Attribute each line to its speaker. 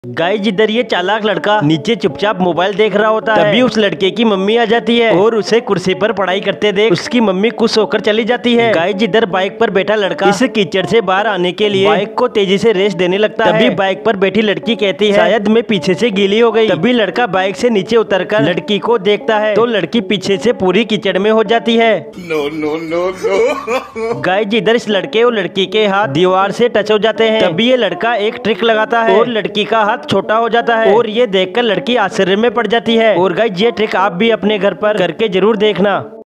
Speaker 1: Guys जिधर ये चालाक लड़का नीचे चुपचाप मोबाइल देख रहा होता है, तभी उस लड़के की मम्मी आ जाती है और उसे कुर्सी पर पढ़ाई करते देख उसकी मम्मी खुश होकर चली जाती है। गाइस जिधर बाइक पर बैठा लड़का इस कीचड़ से बाहर आने के लिए बाइक को तेजी से रेस देने लगता है। तभी बाइक पर बैठी लड़की कहती है शायद मैं पीछे से गीली हो गई। तभी लड़का बाइक से नीचे उतरकर लड़की को देखता है तो लड़की पीछे से पूरी कीचड़ में हो जाती है।
Speaker 2: No no no no.
Speaker 1: Guys जिधर इस लड़के और लड़की के हाथ दीवार से टच हो जाते हैं, तभी ये लड़का एक ट्रिक लगाता है और लड़की का हाथ छोटा हो जाता है और ये देखकर लड़की आश्चर्य में पड़ जाती है। और गाइस ये ट्रिक आप भी अपने घर पर करके जरूर देखना।